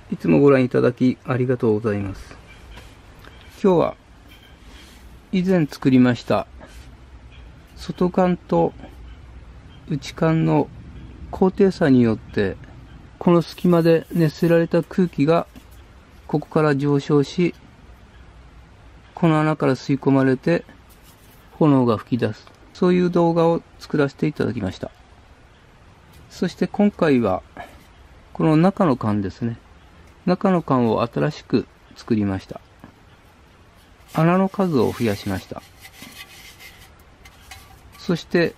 いつもご覧いただきありがとうございます。今日は以前作りました外管と内管の高低差によってこの隙間で熱せられた空気がここから上昇し、この穴から吸い込まれて炎が噴き出す、そういう動画を作らせていただきました。そして今回はこの中の管ですね、中の管を新しく作りました。穴の数を増やしました。そして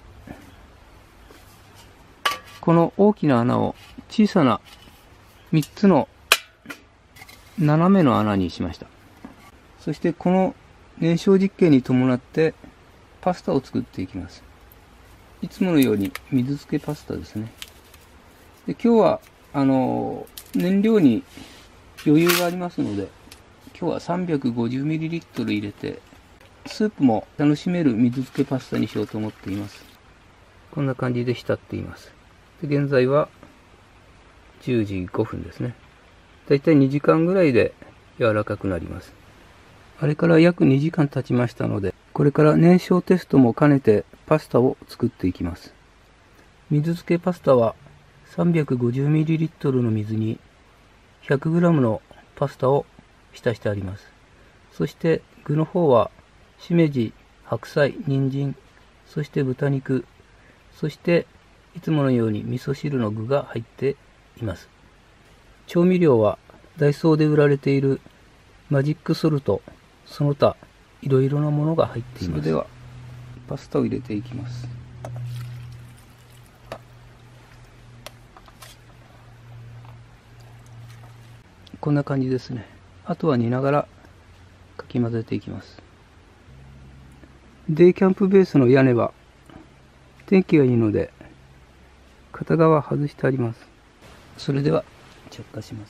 この大きな穴を小さな3つの斜めの穴にしました。そしてこの燃焼実験に伴ってパスタを作っていきます。いつものように水漬けパスタですね。で、今日は燃料に余裕がありますので、今日は 350ml 入れてスープも楽しめる水漬けパスタにしようと思っています。こんな感じで浸っています。で、現在は10時5分ですね。だいたい2時間ぐらいで柔らかくなります。あれから約2時間経ちましたので、これから燃焼テストも兼ねてパスタを作っていきます。水漬けパスタは 350ml の水に 100g のパスタを浸してあります。そして具の方はしめじ、白菜、人参、そして豚肉、そしていつものように味噌汁の具が入っています。調味料はダイソーで売られているマジックソルト、その他いろいろなものが入っています。それではパスタを入れていきます。こんな感じですね。あとは煮ながらかき混ぜていきます。デイキャンプベースの屋根は天気がいいので片側外してあります。それでは着火します。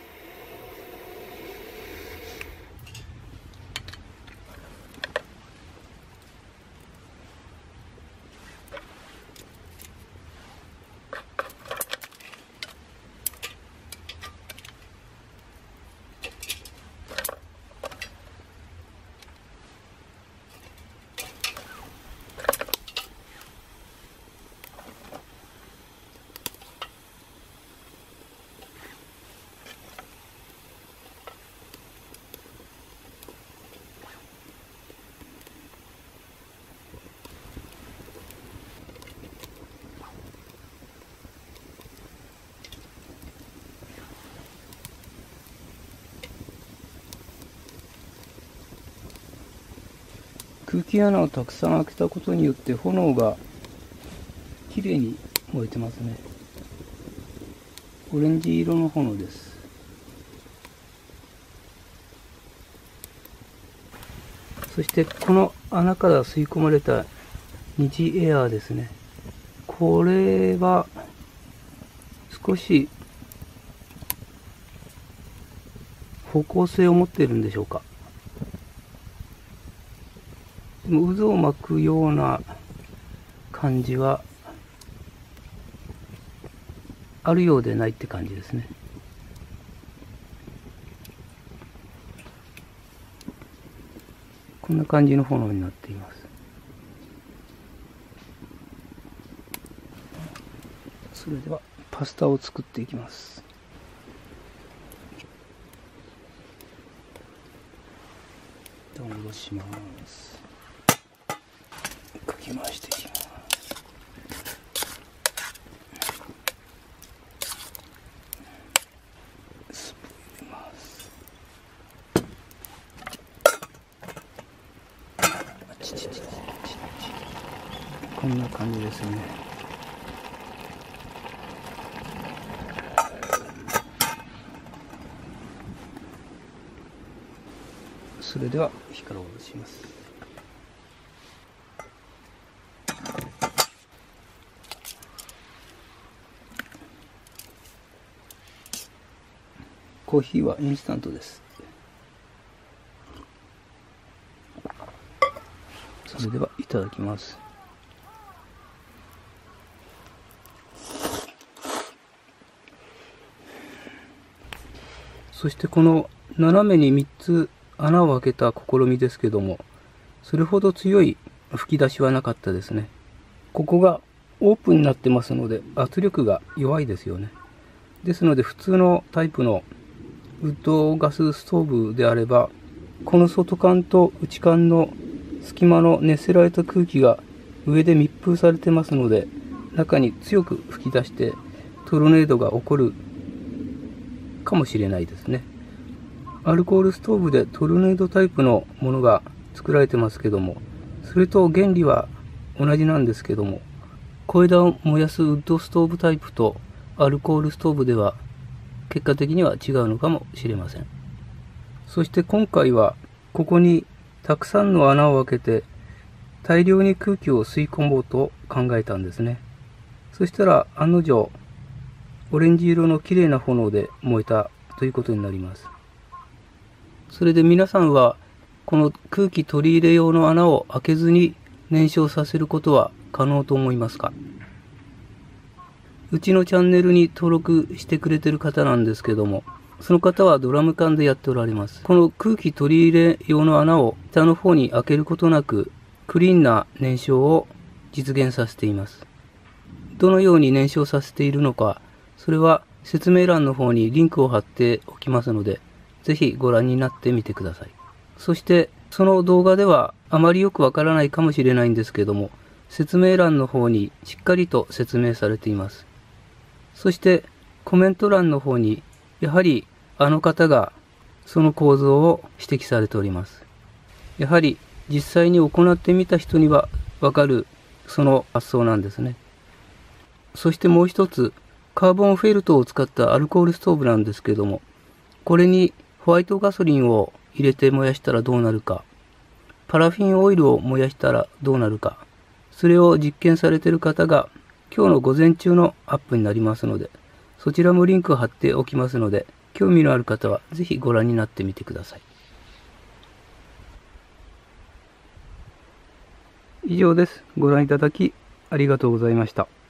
空気穴をたくさん開けたことによって炎がきれいに燃えてますね。オレンジ色の炎です。そしてこの穴から吸い込まれた二次エアーですね。これは少し方向性を持っているんでしょうか。でも渦を巻くような感じはあるようでないって感じですね。こんな感じの炎になっています。それではパスタを作っていきます。おろします。かき回していきます。スプーン入れます。こんな感じですね。それでは火から下ろします。コーヒーはインスタントです。それではいただきます。 そしてこの斜めに3つ穴を開けた試みですけども、それほど強い吹き出しはなかったですね。ここがオープンになってますので圧力が弱いですよね。ですので普通のタイプのウッドガスストーブであれば、この外管と内管の隙間の熱せられた空気が上で密封されてますので、中に強く吹き出してトルネードが起こるかもしれないですね。アルコールストーブでトルネードタイプのものが作られてますけども、それと原理は同じなんですけども、小枝を燃やすウッドストーブタイプとアルコールストーブでは結果的には違うのかもしれません。そして今回はここにたくさんの穴を開けて大量に空気を吸い込もうと考えたんですね。そしたら案の定オレンジ色の綺麗な炎で燃えたということになります。それで皆さんはこの空気取り入れ用の穴を開けずに燃焼させることは可能と思いますか？うちのチャンネルに登録してくれてる方なんですけども、その方はドラム缶でやっておられます。この空気取り入れ用の穴を下の方に開けることなく、クリーンな燃焼を実現させています。どのように燃焼させているのか、それは説明欄の方にリンクを貼っておきますので、ぜひご覧になってみてください。そして、その動画ではあまりよくわからないかもしれないんですけども、説明欄の方にしっかりと説明されています。そしてコメント欄の方にやはりあの方がその構造を指摘されております。やはり実際に行ってみた人にはわかるその発想なんですね。そしてもう一つ、カーボンフェルトを使ったアルコールストーブなんですけども、これにホワイトガソリンを入れて燃やしたらどうなるか、パラフィンオイルを燃やしたらどうなるか、それを実験されている方が今日の午前中のアップになりますので、そちらもリンクを貼っておきますので、興味のある方はぜひご覧になってみてください。以上です。ご覧いただきありがとうございました。